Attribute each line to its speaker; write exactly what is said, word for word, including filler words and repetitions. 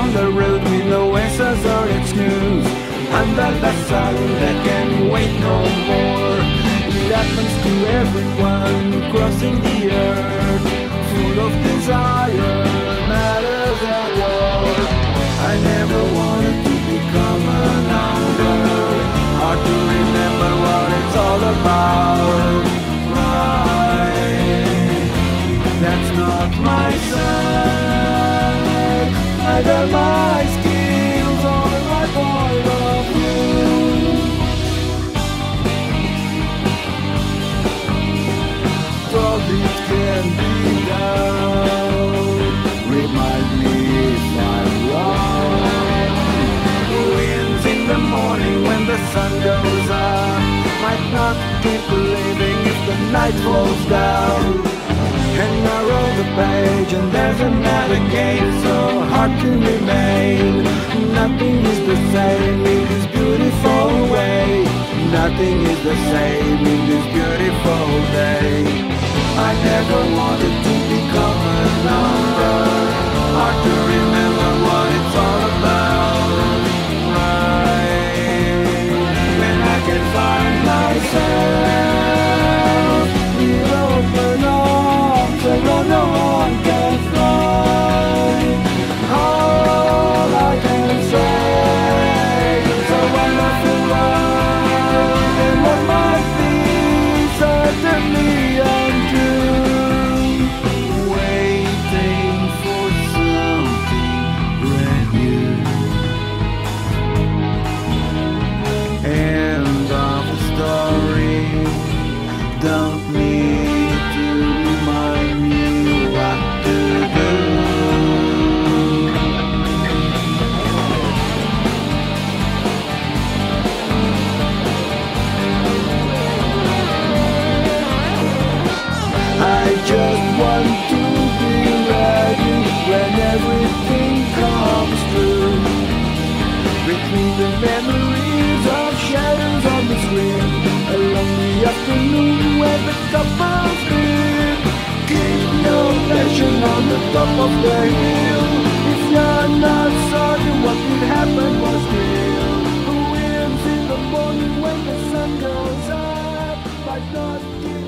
Speaker 1: on the road with no answers or excuse. Under the sun that can wait no more. It happens to everyone crossing the earth, full of desire, matters at war. I never wanted to become a number, hard to remember what it's all about. Right, that's not my side, neither my skills or my point of view. Thought it can be done, remind me if I'm wrong. Winds in the morning when the sun goes up, might not keep living if the night falls down. And I roll the page and there's another game, so hard to remain. Nothing is the same in this beautiful way. Nothing is the same in this beautiful day. I never wanted to become a number, hard to remember what it's all about. Right, when I can find myself, you open arms and no one can fly. All I can say is a wonderful world, and what might be certainly untrue. Waiting for something brand new. End of the story. Don't need to remind me what to do. I just want to be ready when everything comes through. Between the memories of shadows on the screen, along the afternoon where the couples meet. Keep your passion on the top of the hill. If you're not certain what did happen was real. The winds in the morning when the sun goes up might not give